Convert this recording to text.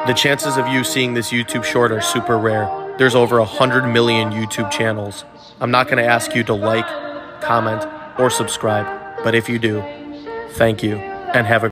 The chances of you seeing this YouTube short are super rare. There's over 100 million YouTube channels. I'm not going to ask you to like, comment, or subscribe, but if you do, thank you, and have a